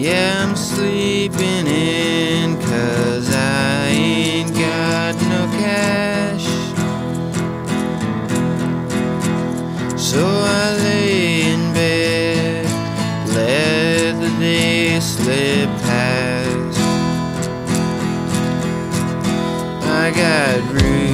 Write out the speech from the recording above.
Yeah, I'm sleeping in 'cause I ain't got no cash. So I lay in bed, let the day slip past. I got room